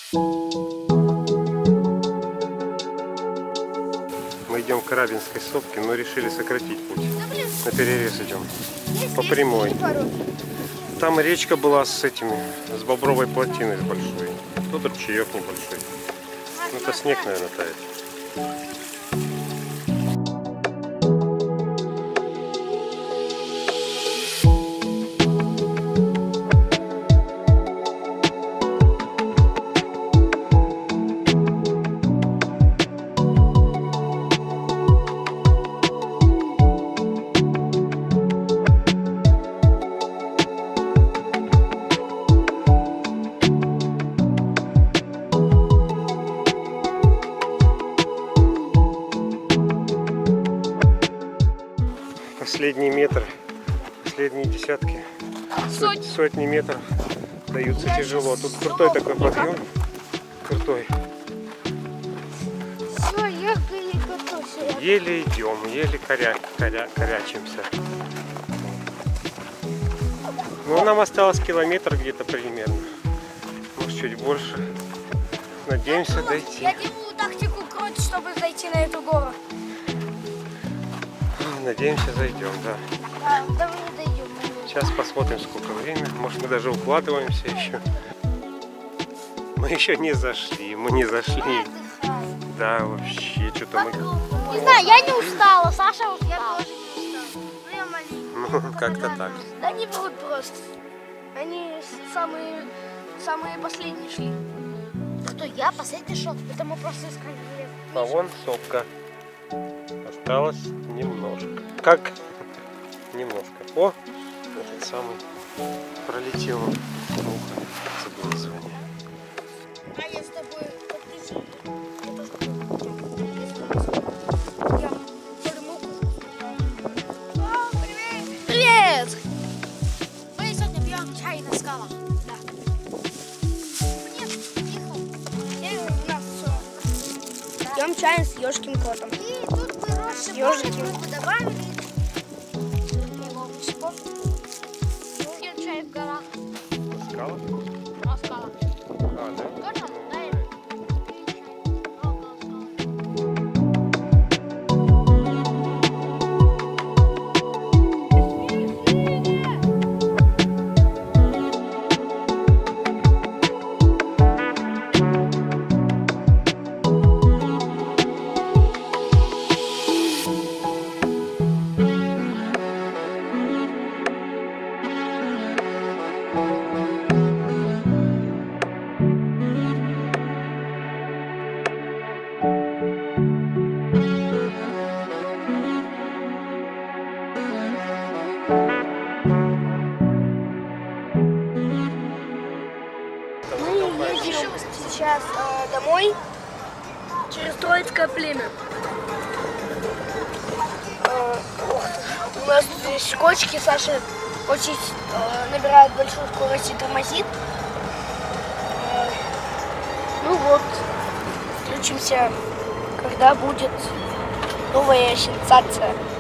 Мы идем к Рабинской сопке, но решили сократить путь. На перерез идем. По прямой. Там речка была с с бобровой плотиной большой. Тут ручеек небольшой. Ну, это снег, наверное, тает. Последний метр, последние десятки, сотни метров даются тяжело. Тут крутой такой подъем, крутой. Все, я готовься. Еле идем, еле корячимся. Ну, нам осталось километр где-то примерно, может чуть больше. Надеемся дойти. Я делаю тактику круть, чтобы зайти на эту гору. Надеемся, зайдем, да. Да, мы не дойдем. Сейчас посмотрим, сколько времени. Может, мы даже укладываемся еще. Мы еще не зашли, мы не зашли. Да, вообще, что-то мы... Не знаю, я не устала, Саша устала. Я тоже не устала. Ну, я маленькая. Ну, как-то так. Да они будут просто. Они самые последние шли. Кто, я последний шел? Это мы просто искали. А вон сопка. Осталось немножко. Как? Немножко. О, этот самый пролетел. Муха. Забыл название. А я с тобой подпишу. Привет! Мы сегодня пьем чай на скалах. Да. Нет, тихо. У нас все. Пьем чай с ёжским котом. И тут мы рожь добавили. Пьем чай в горах. Скала? На скалах. А, да? Точно? Да. Сейчас домой через Троицкое племя. У нас здесь кочки, Саша очень набирает большую скорость и тормозит. Ну вот, включимся, когда будет новая сенсация.